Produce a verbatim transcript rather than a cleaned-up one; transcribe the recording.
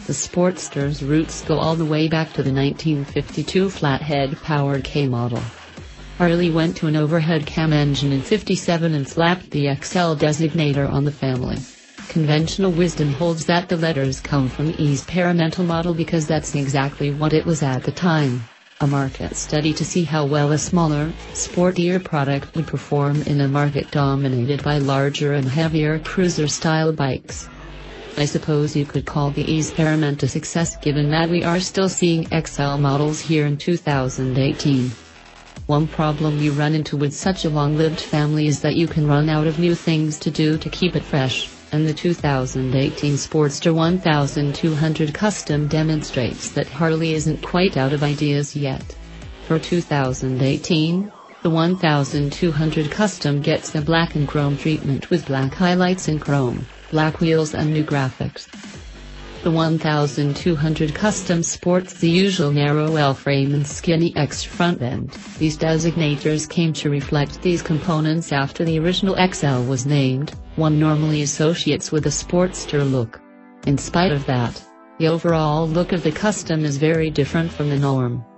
The Sportster's roots go all the way back to the nineteen fifty-two flathead-powered K model. Harley went to an overhead cam engine in fifty-seven and slapped the X L designator on the family. Conventional wisdom holds that the letters come from the experimental model because that's exactly what it was at the time. A market study to see how well a smaller, sportier product would perform in a market dominated by larger and heavier cruiser-style bikes. I suppose you could call the experiment a success given that we are still seeing X L models here in two thousand eighteen. One problem you run into with such a long-lived family is that you can run out of new things to do to keep it fresh, and the two thousand eighteen Sportster twelve hundred Custom demonstrates that Harley isn't quite out of ideas yet. For two thousand eighteen, the twelve hundred Custom gets the black and chrome treatment with black highlights in chrome, black wheels and new graphics. The twelve hundred Custom sports the usual narrow L frame and skinny X front end. These designators came to reflect these components after the original X L was named, one normally associates with a Sportster look. In spite of that, the overall look of the Custom is very different from the norm.